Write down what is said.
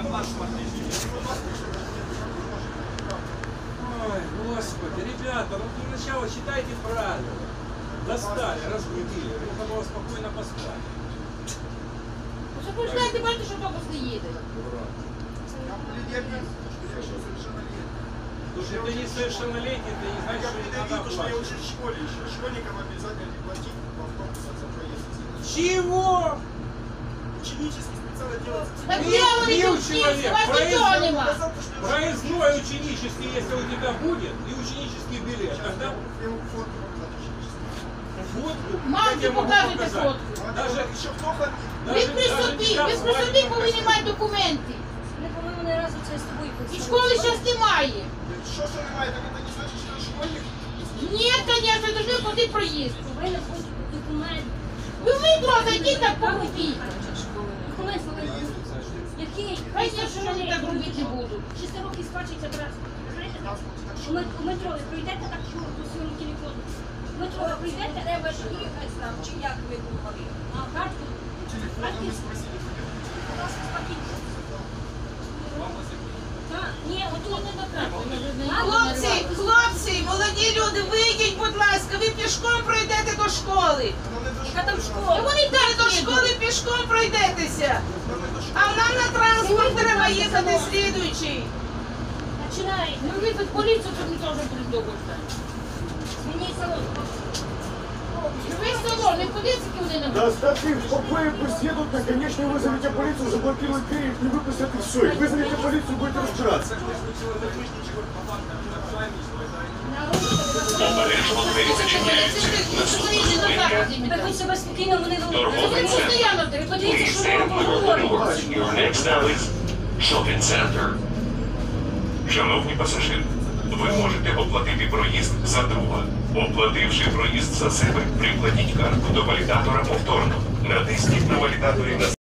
Ой, господи, ребята, ну для начала читайте правила. Достали, разбудили, нужно было спокойно поспать. Ну що ви знаєте, бачите, що автобус не їде. Слушай, ты несовершеннолетний, ты не знаешь, что не надо Я платить. учусь в школе еще. Школьникам обязательно не платить в автобусах за проезд. Чего? Ученический специально делается. Так Мил- де вони мил тут человек, всі? У вас нічого нема. Проездной ученический, если у тебя будет, и ученический билет, тогда Я ему фотку показать ученический. фотку я Мамці тебе могу покажете показать. фотку. Даже, Еще плохо. Ви при собі, ви при собі повинні мати документи. Ми повинні не разу це з тобою І школи зараз немає. Что немає, так это не значит, что школьник. Ні, звісно, повинні платити проїзд. Повинен бути документ. Ви в метро зайдіть так покупіть. Документ повинен бути. Який? Звісно, що вони так робити не будуть. 6 років сплачується брат. Знаєте, у метро ви прийдете так, що по своєму телефону. В метро ви прийдете, Треба ж їхати там, чи як ви думали? а картку. Телефон мы спросили. У нас спокійно. Так, ні, отут не до Хлопці, молоді люди, вийдіть, будь ласка, ви пішком пройдете до школи. Яка там Ну, школа? вони так до школи пішком пройдетеся. А нам на транспорт треба їхати слідуючий. Починаєте. Ну визвать поліцію, щоб не теж придумати. Змініть салон. Ви село, не поліцейки вони не Да оставьте их в покое, пусть едут, наконец, вызовите полицию, заблокируют двери, их не выпустят и все. И вызовите полицию, будете разбираться. Обережно двері зачиняються. Наступна зупинка. Ви хоч себе спокійно, вони Торговий Ви центр. постійно ви подивіться, що Please ви stand clear of the говорите. doors. Your next stop is Shopping Center. Шановні пасажири, ви можете оплатити проїзд за друга. Оплативши проїзд за себе, прикладіть карту до валідатора повторно. Натисніть на валідаторі на